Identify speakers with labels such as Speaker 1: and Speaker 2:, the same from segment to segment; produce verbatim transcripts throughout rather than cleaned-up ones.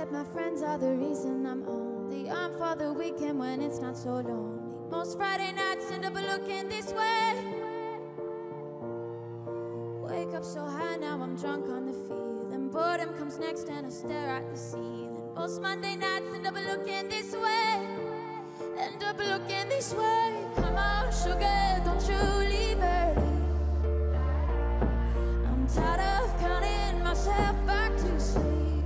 Speaker 1: that my friends are the reason I'm only on for the weekend when it's not so lonely. Most Friday nights end up looking this way. Wake up so high, now I'm drunk on the feeling. Boredom comes next and I stare at the ceiling. Most Monday nights end up looking this way. End up looking this way. Come on, sugar, don't you leave early. I'm tired of counting myself back to sleep.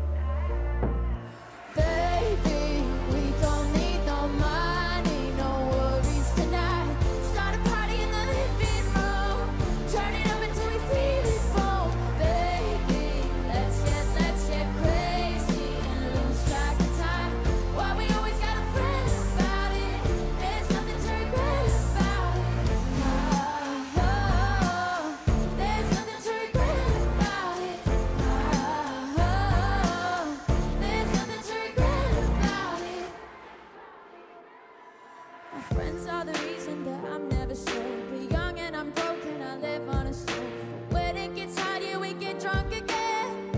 Speaker 1: Baby, we don't need no money, no worries tonight. Start a party in the living room. Turn it up until we feel it boom. Baby, let's get, let's get crazy and lose track of time. Why we always gotta fret about it. There's nothing to regret about it. Oh, oh, there's nothing to regret about it. Oh, oh, there's nothing to regret about it. My friends are the reason that I'm never sober. Young and I'm broken, I live on a sofa. When it gets hot, yeah, we get drunk again.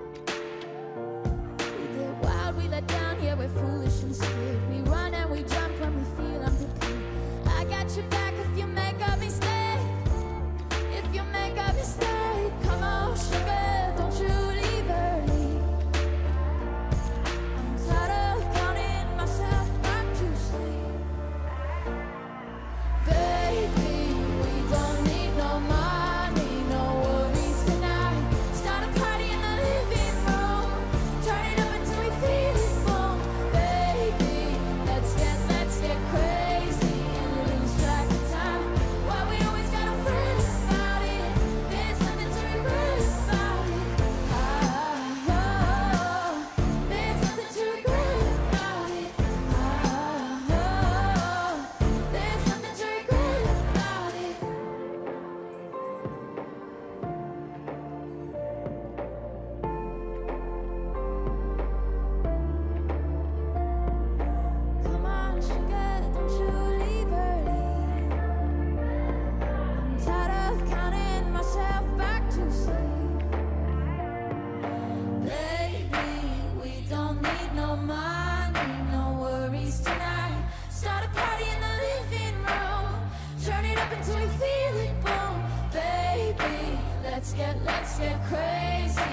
Speaker 1: We get wild, we let down, yeah, we're foolish and scared. We run and we jump when we feel unprepared. I got your back if you make a mistake. If you make a mistake, come on, sugar, don't you leave early. I'm tired of counting myself back to sleep. Baby, we don't need no money, no worries tonight. Start a party in the living room. Turn it up until we feel it boom. Baby, let's get, let's get crazy and lose track of time. Why we always gotta fret about it. There's nothing to regret about it. Oh, oh, there's nothing to regret about it. Oh, oh, there's nothing to regret about it. Come on, sugar, don't you leave early. I'm tired of counting myself back to sleep. Baby, we don't need no money, no worries tonight. Start a party in the living room. Turn it up until we feel it boom. Baby, let's get, let's get crazy